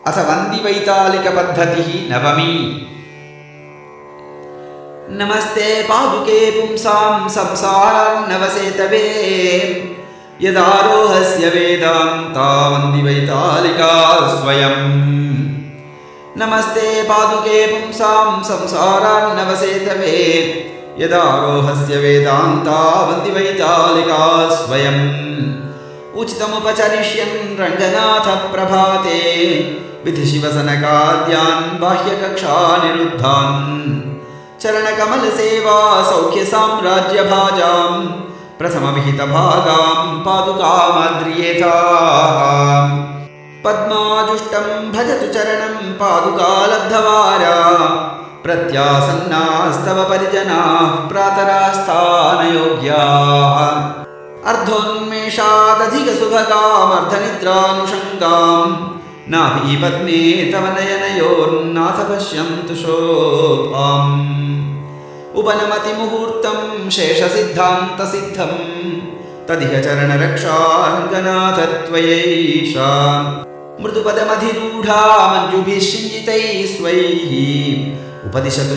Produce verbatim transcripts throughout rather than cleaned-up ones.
अथ वन्दिवैतालिकपद्धतिः नवमी। नमस्ते पादुके पुंसां संसारार्णवसेतवे यदारोहस्य वेदान्ता वन्दिवैतालिका स्वयं। नमस्ते पादुके पुंसां संसारार्णवसेतवे यदारोहस्य वेदान्ता वन्दिवैतालिका स्वयं। उचितमुपचरिष्यन् रङ्गनाथ प्रभाते विधिशिवसनकाद्यान् बाह्यकक्षानिरुद्धान् चरणकमलसेवा सौख्यसाम्राज्यभाजां प्रथमविहितभागां पादुकामाद्रियेताः। पद्माजुष्टं भजतु चरणं पादुकालब्धवारा प्रत्यासन्नास्तव परिजनाः प्रातरास्थानयोग्याः। अर्धोन्मेषादधिकसुभगामर्धनिद्रानुषङ्गां नाभीपद्मे तव नयनयोर्नाथ पश्यन्तु शोभाम्। उपनमतिमुहूर्तं शेषसिद्धान्तसिद्धं तदिह चरणरक्षार्ङ्गनाथ त्वयैषा। मृदुपदमधिरूढा मञ्जुभिः सिञ्चितैः स्वैः उपदिशतु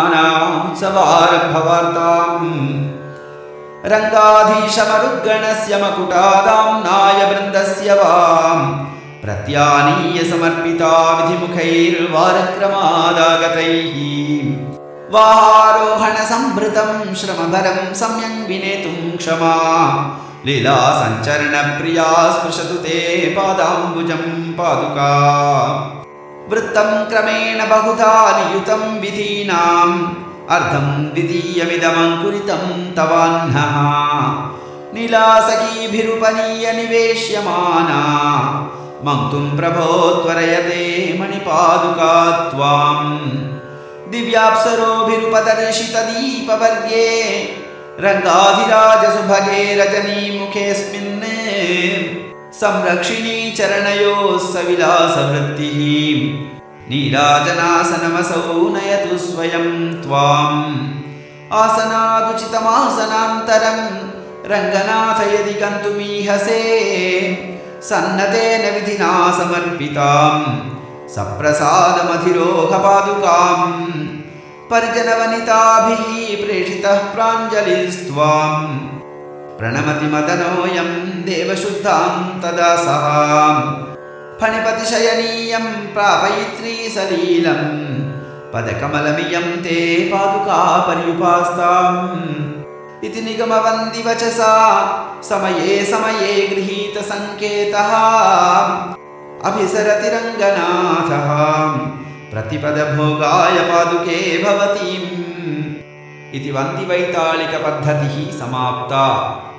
जनानामुत्सवारम्भवार्ताम्। रङ्गाधीशमरुद्गणस्य मकुटादाम्नाय वृन्दस्य वां प्रत्यानीय समर्पिता विधिमुखैर्वारक्रमादागतैः। वाहारोहणसम्भृतं श्रमभरं सम्यङ् विनेतुं क्षमा लीलासञ्चरणप्रिया स्पृशतु ते पादाम्बुजं पादुका। वृत्तं क्रमेण बहुधा नियुतं विधीनाम् अर्धं द्वितीयमिदमङ्कुरितं तवाह्नः। नीलासखीभिरुपनीय निवेश्यमाना मङ्क्तुं प्रभो त्वरयते मणिपादुका त्वाम्। दिव्याप्सरोभिरुपदर्शितदीपवर्गे रङ्गाधिराजसुभगे रजनीमुखेऽस्मिन् संरक्षिणी चरणयोः सविलासवृत्तिः। नीराजनासनमसौ नयतु स्वयं त्वाम्। आसनादुचितमासनान्तरं रङ्गनाथ यदि गन्तुमीहसे सन्नतेन विधिना समर्पितां सप्रसादमधिरोहपादुकां। परिजनवनिताभिः प्रेषितः प्राञ्जलिस्त्वां प्रणमति मदनोऽयं देवशुद्धान्तदासः। फणिपतिशयनीयं प्रापयित्री सलीलं पदकमलमियं ते पादुका पर्युपास्ताम्। इति निगमवन्दिवचसा समये समये गृहीतसङ्केतः अभिसरति रङ्गनाथः प्रतिपदभोगाय पादुके भवतीम्। इति वन्दिवैतालिकपद्धतिः समाप्ता।